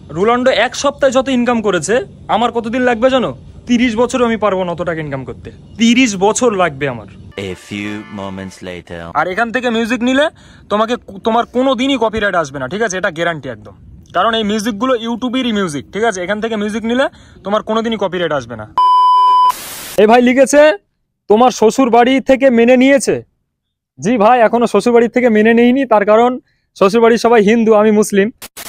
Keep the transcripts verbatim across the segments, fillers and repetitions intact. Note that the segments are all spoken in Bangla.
রোনাল্ডো এক সপ্তাহে যত ইনকাম করেছে আমার কতদিন লাগবে জানো? তিরিশ বছর আমি পারবো না অত টাকা ইনকাম করতে। তিরিশ বছর লাগবে আমার। A few moments later. আর এখান থেকে মিউজিক নিলে তোমাকে তোমার কোনো দিনই কপিরাইট আসবে না, ঠিক আছে? এটা গ্যারান্টি একদম, কারণ এই মিউজিকগুলো ইউটিউবেরই মিউজিক, ঠিক আছে? এখান থেকে মিউজিক নিলে তোমার কোনোদিনই কপিরাইট আসবে না। এই ভাই লিখেছে তোমার শ্বশুর বাড়ি থেকে মেনে নিয়েছে। জি ভাই, এখনো শ্বশুর বাড়ি থেকে মেনে নেইনি, তার কারণ শ্বশুর বাড়ির সবাই হিন্দু, আমি মুসলিম।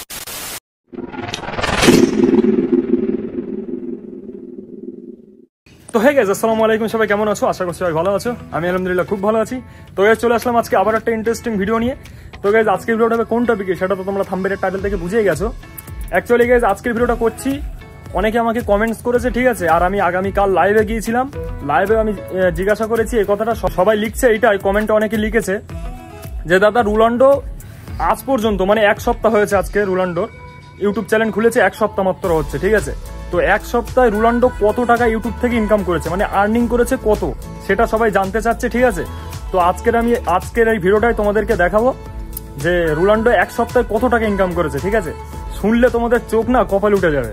তো হে গাইস, আসসালামু আলাইকুম, সবাই কেমন আছো? আশা করছি সবাই ভালো আছো। আমি আলহামদুলিল্লাহ খুব ভালো আছি। তো গাইস চলে আসলাম আজকে আবার একটা ইন্টারেস্টিং ভিডিও নিয়ে। তো গাইস আজকের ভিডিওটা হবে কোন টপিকে সেটা তো তোমরা থাম্বনেলের টাইটেল থেকে বুঝেই গেছো। অ্যাকচুয়ালি গাইস আজকের ভিডিওটা করছি, অনেকে আমাকে কমেন্টস করেছে, ঠিক আছে? আর আমি আগামীকাল লাইভে গিয়েছিলাম, লাইভে আমি জিজ্ঞাসা করেছি এই কথাটা, সবাই লিখছে এইটাই, কমেন্টে অনেকে লিখেছে যে দাদা রোনাল্ডো আজ পর্যন্ত মানে এক সপ্তাহ হয়েছে আজকে রোনাল্ডোর ইউটিউব চ্যানেল খুলেছে, এক সপ্তাহ মাত্র হচ্ছে, ঠিক আছে? তো এক সপ্তাহে রোনাল্ডো কত টাকা ইউটিউব থেকে ইনকাম করেছে, মানে আর্নিং করেছে কত, সেটা সবাই জানতে চাচ্ছে, ঠিক আছে? তো আজকের আমি আজকের এই ভিডিওটাই তোমাদেরকে দেখাবো যে রোনাল্ডো এক সপ্তাহে কত টাকা ইনকাম করেছে, ঠিক আছে? শুনলে তোমাদের চোখ না কপাল উঠে যাবে,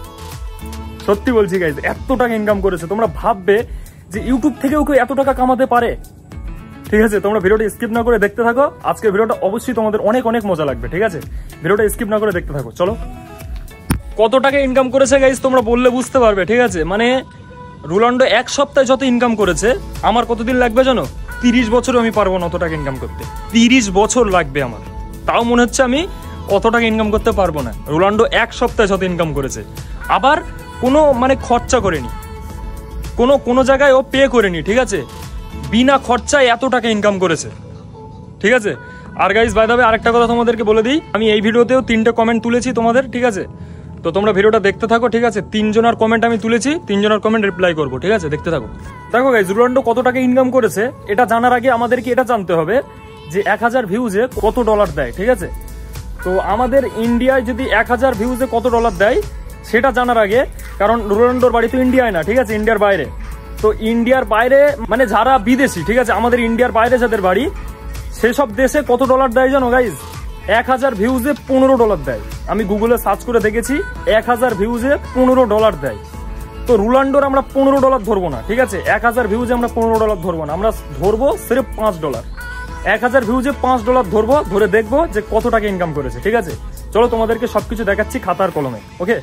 সত্যি বলছি গাইজ, এত টাকা ইনকাম করেছে। তোমরা ভাববে যে ইউটিউব থেকেও কেউ এত টাকা কামাতে পারে, ঠিক আছে? তোমরা ভিডিওটা স্কিপ না করে দেখতে থাকো। আজকের ভিডিওটা অবশ্যই তোমাদের অনেক অনেক মজা লাগবে, ঠিক আছে? ভিডিওটা স্কিপ না করে দেখতে থাকো। চলো, কত টাকা ইনকাম করেছে গাইজ তোমরা বললে বুঝতে পারবে, ঠিক আছে? মানে রোনাল্ডো এক সপ্তাহে যত ইনকাম করেছে আমার কতদিন লাগবে জানো? তিরিশ বছর আমি পারবো না অত টাকা ইনকাম করতে। তিরিশ বছর লাগবে আমার, তাও মনে হচ্ছে আমি অত টাকা ইনকাম করতে পারবো না। রোনাল্ডো এক সপ্তাহে যত ইনকাম করেছে, আবার কোনো মানে খরচা করেনি, কোনো কোনো জায়গায় ও পে করেনি, ঠিক আছে? বিনা খরচায় এত টাকা ইনকাম করেছে, ঠিক আছে? আর গাইজ বাই দ্য ওয়ে আরেকটা কথা তোমাদেরকে বলে দিই, আমি এই ভিডিওতেও তিনটে কমেন্ট তুলেছি তোমাদের, ঠিক আছে? তো তোমরা ভিডিওটা দেখতে থাকো, ঠিক আছে? তিনজনের কমেন্ট আমি তুলেছি, তিনজনের কমেন্ট রিপ্লাই করবো, ঠিক আছে? দেখতে থাকো। দেখো গাইজ, রোনাল্ডো কত টাকা ইনকাম করেছে এটা জানার আগে আমাদেরকে এটা জানতে হবে যে এক হাজার ভিউজে কত ডলার দেয়, ঠিক আছে? তো আমাদের ইন্ডিয়ায় যদি এক হাজার ভিউজে কত ডলার দেয় সেটা জানার আগে, কারণ রোনাল্ডোর বাড়ি তো ইন্ডিয়ায় না, ঠিক আছে? ইন্ডিয়ার বাইরে। তো ইন্ডিয়ার বাইরে মানে যারা বিদেশি, ঠিক আছে, আমাদের ইন্ডিয়ার বাইরে যাদের বাড়ি, সেসব দেশে কত ডলার দেয় জানো গাইজ? এক হাজার ভিউজে পনেরো ডলার দেয়। আমি গুগলে সার্চ করে দেখেছি, এক হাজার ভিউজে পনেরো ডলার দেয়। তো রোনাল্ডোর আমরা পনেরো ডলার ধরবো না, ঠিক আছে? এক হাজার ভিউজে আমরা পনেরো ডলার ধরবো না, আমরা ধরবো সির্ফ পাঁচ ডলার। এক হাজার ভিউজে পাঁচ ডলার ধরবো, ধরে দেখবো যে কত টাকা ইনকাম করেছে, ঠিক আছে? চলো তোমাদেরকে সবকিছু দেখাচ্ছি খাতার কলমে, ওকে?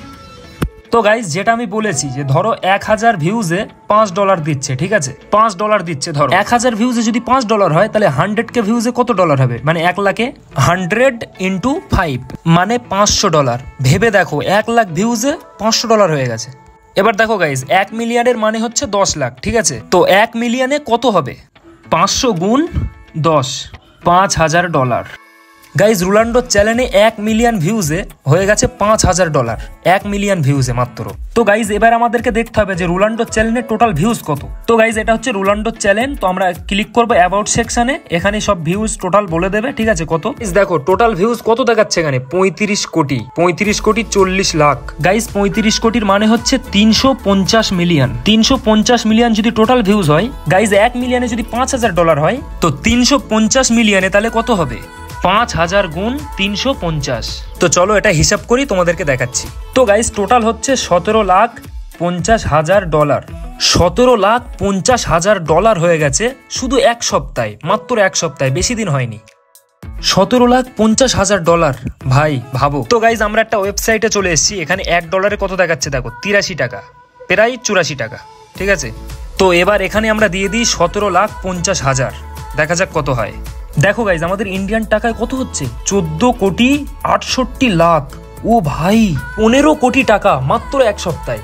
তো গাইজ যেটা আমি বলেছি যে ধরো এক হাজার ভিউজে পাঁচ ডলার দিচ্ছে, ঠিক আছে? পাঁচ ডলার দিচ্ছে, ধরো এক হাজার ভিউজে যদি পাঁচ ডলার হয় তাহলে হান্ড্রেড কে ভিউজে কত ডলার হবে? মানে এক লাখে হান্ড্রেড ইন্টু ফাইভ মানে পাঁচশো ডলার। ভেবে দেখো, এক লাখ ভিউজে পাঁচশো ডলার হয়ে গেছে। এবার দেখো গাইজ, এক মিলিয়নের মানে হচ্ছে দশ লাখ, ঠিক আছে? তো এক মিলিয়নে কত হবে? পাঁচশো গুণ দশ, পাঁচ হাজার ডলার। গাইজ রোনাল্ডোর চ্যানেলে এক মিলিয়ন ভিউজে হয়ে গেছে পাঁচ হাজার ডলার, এক মিলিয়ন ভিউজে মাত্র। তো গাইজ এবার আমাদেরকে দেখতে হবে যে রোনাল্ডোর চ্যানেলে টোটাল ভিউজ কত। তো গাইজ এটা হচ্ছে রোনাল্ডোর চ্যানেল, তো আমরা ক্লিক করবো অ্যাবাউট সেকশনে, এখানে সব ভিউজ টোটাল বলে দেবে, ঠিক আছে? কত দেখো টোটাল ভিউজ কত দেখাচ্ছে এখানে? পঁয়ত্রিশ কোটি, পঁয়ত্রিশ কোটি চল্লিশ লাখ। গাইজ পঁয়ত্রিশ কোটির মানে হচ্ছে তিনশো পঞ্চাশ মিলিয়ন। তিনশো পঞ্চাশ মিলিয়ন যদি টোটাল ভিউজ হয় গাইজ, এক মিলিয়নে যদি পাঁচ হাজার ডলার হয়, তো তিনশো পঞ্চাশ মিলিয়নে তাহলে কত হবে? পাঁচ হাজার গুণ তিনশো পঞ্চাশ। তো চলো এটা হিসাব করি, তোমাদেরকে দেখাচ্ছি। তো গাইস টোটাল হচ্ছে সতেরো লাখ পঞ্চাশ হাজার ডলার। সতেরো লাখ পঞ্চাশ হাজার ডলার হয়ে গেছে শুধু এক সপ্তাহে, মাত্র এক সপ্তাহে, বেশি দিন হয়নি। সতেরো লাখ পঞ্চাশ হাজার ডলার, ভাই ভাবো। তো গাইজ আমরা একটা ওয়েবসাইটে চলে এসেছি, এখানে এক ডলারে কত দেখাচ্ছে দেখো? তিরাশি টাকা, প্রায় চুরাশি টাকা, ঠিক আছে? তো এবার এখানে আমরা দিয়ে দিই সতেরো লাখ পঞ্চাশ হাজার, দেখা যাক কত হয়। দেখো গাইজ আমাদের ইন্ডিয়ান টাকায় কত হচ্ছে? চোদ্দ কোটি আটষট্টি লাখ। ও ভাই, পনেরো কোটি টাকা মাত্র এক সপ্তাহে।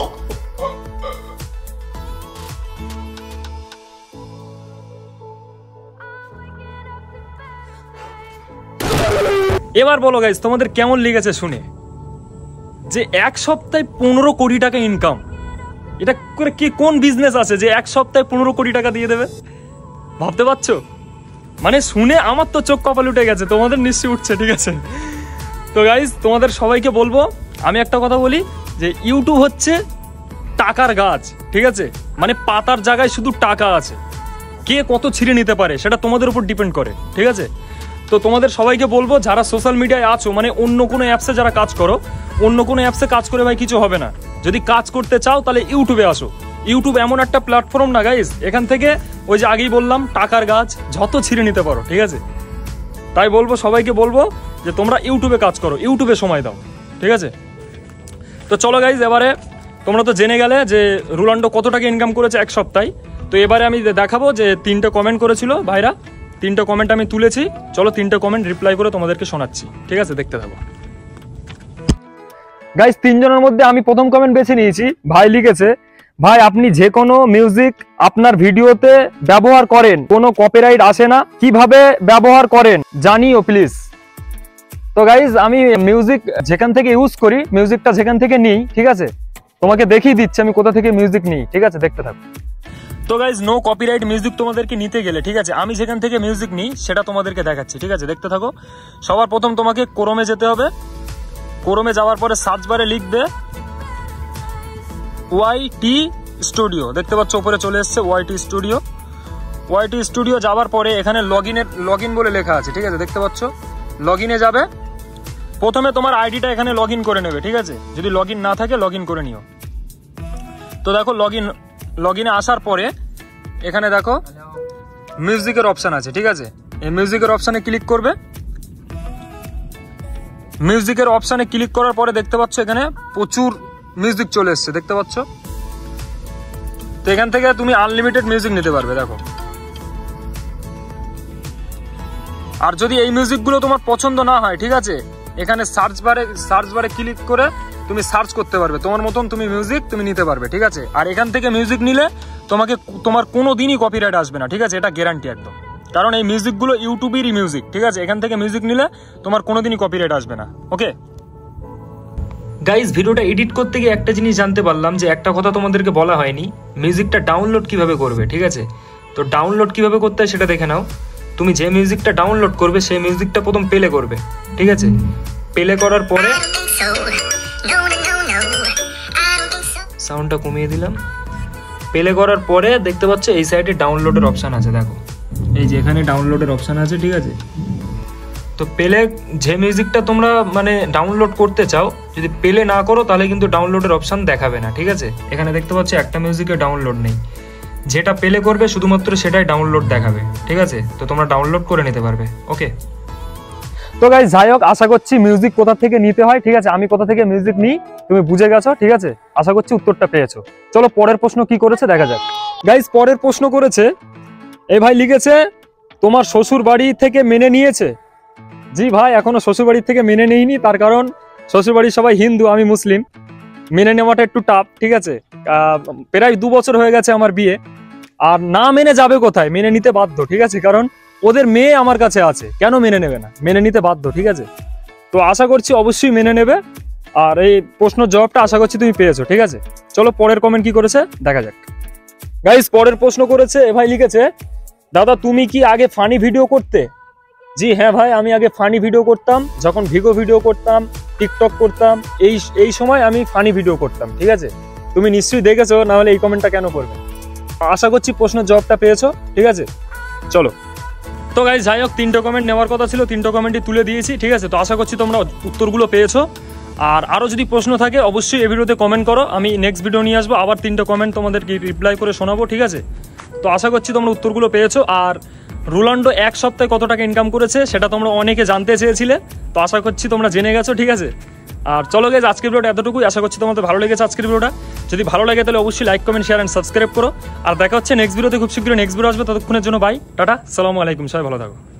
এবার বলো গাইজ তোমাদের কেমন লেগেছে শুনে যে এক সপ্তাহে পনেরো কোটি টাকা ইনকাম? এটা করে কি কোন বিজনেস আছে যে এক সপ্তাহে পনেরো কোটি টাকা দিয়ে দেবে? ভাবতে পারছো? মানে শুনে আমার তো চোখ কপাল উঠে গেছে, তোমাদের নিশ্চয়ই উঠছে, ঠিক আছে? তো গাইজ তোমাদের সবাইকে বলবো, আমি একটা কথা বলি যে ইউটিউব হচ্ছে টাকার গাছ, ঠিক আছে? মানে পাতার জায়গায় শুধু টাকা আছে, কে কত ছিঁড়ে নিতে পারে সেটা তোমাদের উপর ডিপেন্ড করে, ঠিক আছে? তো তোমাদের সবাইকে বলবো যারা সোশ্যাল মিডিয়ায় আছো, মানে অন্য কোনো অ্যাপসে যারা কাজ করো, অন্য কোনো অ্যাপসে কাজ করে ভাই কিছু হবে না। যদি কাজ করতে চাও তাহলে ইউটিউবে আসো। ইউটিউব এমন একটা প্ল্যাটফর্ম না গাইস, এখান থেকে ওই যে আগেই বললাম টাকার গাছ যত ছিঁড়ে নিতে পারো, ঠিক আছে? তাই বলবো, সবাইকে বলবো যে তোমরা ইউটিউবে কাজ করো, ইউটিউবে সময় দাও, ঠিক আছে? তো চলো গাইস, এবারে তোমরা তো জেনে গেলে যে রোনাল্ডো কত টাকা ইনকাম করেছে এক সপ্তাহে। তো এবারে আমি দেখাবো যে তিনটে কমেন্ট করেছিল ভাইরা, তিনটে কমেন্ট আমি তুলেছি। চলো তিনটে কমেন্ট রিপ্লাই করে তোমাদেরকে শোনাচ্ছি, ঠিক আছে? দেখতে থাকো গাইস। তিনজনের মধ্যে আমি প্রথম কমেন্ট বেছে নিয়েছি। ভাই লিখেছে, ভাই আপনি যে কোনো মিউজিক আপনার ভিডিওতে ব্যবহার করেন, কোনো কপিরাইট আসে না, কিভাবে ব্যবহার করেন জানিও প্লিজ। তো গাইজ আমি মিউজিক যেখান থেকে ইউজ করি, মিউজিকটা যেখান থেকে নিই, ঠিক আছে, তোমাকে দেখিয়ে দিচ্ছি আমি কোথা থেকে মিউজিক নিই, ঠিক আছে? দেখতে থাকো। তো গাইজ নো কপিরাইট মিউজিক তোমাদেরকে নিতে গেলে, ঠিক আছে, আমি যেখান থেকে মিউজিক নিই সেটা তোমাদেরকে দেখাচ্ছি, ঠিক আছে? দেখতে থাকো। সবার প্রথম তোমাকে ক্রোমে যেতে হবে। ক্রোমে যাওয়ার পরে সার্চ বারে লিখবে ওয়াইটি স্টুডিও, দেখতে পাচ্ছ উপরে চলে এসছে ওয়াইটি স্টুডিও। ওয়াইটি স্টুডিও যাওয়ার পরে এখানে লগ ইনের লগ ইন বলে লেখা আছে, ঠিক আছে? দেখতে পাচ্ছ, লগ ইনে যাবে। প্রথমে তোমার আইডিটা এখানে লগ ইন করে নেবে, ঠিক আছে? যদি লগ ইন না থাকে লগ ইন করে নিও। তো দেখো লগ ইন লগ ইনে আসার পরে এখানে দেখো মিউজিকের অপশন আছে, ঠিক আছে? এই মিউজিকের অপশানে ক্লিক করবে। মিউজিকের অপশানে ক্লিক করার পরে দেখতে পাচ্ছ এখানে প্রচুর মিউজিক চলে এসছে, দেখতে পাচ্ছ? তো এখান থেকে তুমি আনলিমিটেড মিউজিক নিতে পারবে, দেখো। আর যদি এই মিউজিকগুলো তোমার পছন্দ না হয়, ঠিক আছে, এখানে সার্চ বারে সার্চ বারে ক্লিক করে তুমি সার্চ করতে পারবে, তোমার মতন তুমি মিউজিক তুমি নিতে পারবে, ঠিক আছে? আর এখান থেকে মিউজিক নিলে তোমাকে তোমার কোনো দিনই কপিরাইট আসবে না, ঠিক আছে? এটা গ্যারান্টি একদম, কারণ এই মিউজিকগুলো ইউটিউবেরই মিউজিক, ঠিক আছে? এখান থেকে মিউজিক নিলে তোমার কোনোদিনই কপিরাইট আসবে না, ওকে? গাইজ ভিডিওটা এডিট করতে গিয়ে একটা জিনিস জানতে পারলাম যে একটা কথা তোমাদেরকে বলা হয়নি, মিউজিকটা ডাউনলোড কিভাবে করবে, ঠিক আছে? তো ডাউনলোড কিভাবে করতে হয় সেটা দেখে নাও। তুমি যে মিউজিকটা ডাউনলোড করবে সেই মিউজিকটা প্রথম প্লে করবে, ঠিক আছে? প্লে করার পরে সাউন্ডটা কমিয়ে দিলাম। প্লে করার পরে দেখতে পাচ্ছ এই সাইডে ডাউনলোডের অপশান আছে, দেখো এই যে এখানে ডাউনলোডের অপশান আছে, ঠিক আছে? তো প্লে যে মিউজিকটা তোমরা মানে ডাউনলোড করতে চাও, যদি প্লে না করো তাহলে কিন্তু ডাউনলোডের অপশান দেখাবে না, ঠিক আছে? এখানে দেখতে পাচ্ছ একটা মিউজিকের ডাউনলোড নেই, যেটা প্লে করবে শুধুমাত্র সেটাই ডাউনলোড দেখাবে, ঠিক আছে? তো তোমরা ডাউনলোড করে নিতে পারবে, ওকে? তো গাইস যাই হোক, আশা করছি মিউজিক কোথা থেকে নিতে হয়, ঠিক আছে, আমি কোথা থেকে মিউজিক নিই তুমি বুঝে গেছো, ঠিক আছে? আশা করছি উত্তরটা পেয়েছো। চলো পরের প্রশ্ন কি করেছে দেখা যাক। গাইস পরের প্রশ্ন করেছে এই ভাই লিখেছে, তোমার শ্বশুর বাড়ি থেকে মেনে নিয়েছে? জি ভাই, এখনো শ্বশুর বাড়ি থেকে মেনে নেইনি, তার কারণ শ্বশুর বাড়ির সবাই হিন্দু, আমি মুসলিম, মেনে নেওয়াটা একটু টাফ, ঠিক আছে? প্রায় দু বছর হয়ে গেছে আমার বিয়ে, আর না মেনে যাবে কোথায়, মেনে নিতে বাধ্য, ঠিক আছে? কারণ ওদের মেয়ে আমার কাছে আছে, কেন মেনে নেবে না, মেনে নিতে বাধ্য, ঠিক আছে? তো আশা করছি অবশ্যই মেনে নেবে, আর এই প্রশ্নের জবাবটা আশা করছি তুমি পেয়েছো, ঠিক আছে? চলো পরের কমেন্ট কি করেছে দেখা যাক। গাইস পরের প্রশ্ন করেছে এ ভাই লিখেছে, দাদা তুমি কি আগে ফানি ভিডিও করতে? জি হ্যাঁ ভাই, আমি আগে ফানি ভিডিও করতাম, যখন ভিগো ভিডিও করতাম, টিকটক করতাম, এই এই সময় আমি ফানি ভিডিও করতাম, ঠিক আছে? তুমি নিশ্চয়ই দেখেছো, না হলে এই কমেন্টটা কেন করবে? আশা করছি প্রশ্নের জবাবটা পেয়েছো, ঠিক আছে? চলো। তো গাইস যাই হোক, তিনটে কমেন্ট নেওয়ার কথা ছিল, তিনটে কমেন্টই তুলে দিয়েছি, ঠিক আছে? তো আশা করছি তোমরা উত্তরগুলো পেয়েছো। আর আরও যদি প্রশ্ন থাকে অবশ্যই এই ভিডিওতে কমেন্ট করো, আমি নেক্সট ভিডিও নিয়ে আসবো, আবার তিনটে কমেন্ট তোমাদেরকে রিপ্লাই করে শোনাবো, ঠিক আছে? তো আশা করছি তোমরা উত্তরগুলো পেয়েছো। আর রোনাল্ডো এক সপ্তাহে কত টাকা ইনকাম করেছে সেটা তোমরা অনেকে জানতে চেয়েছিলে, তো আশা করছি তোমরা জেনে গেছো, ঠিক আছে? আর চলো গাইস আজকের ভিডিওটা এতটুকুই, আশা করছি তোমাদের ভালো লেগেছে আজকের ভিডিওটা। যদি ভালো লাগে তাহলে অবশ্যই like comment share and subscribe করো। আর দেখা হচ্ছে নেক্সট ভিডিওতে, খুব শীঘ্রই নেক্সট ভিডিও আসবে, ততক্ষণের জন্য বাই, টাটা, আসসালামু আলাইকুম, সবাই ভালো থাকো।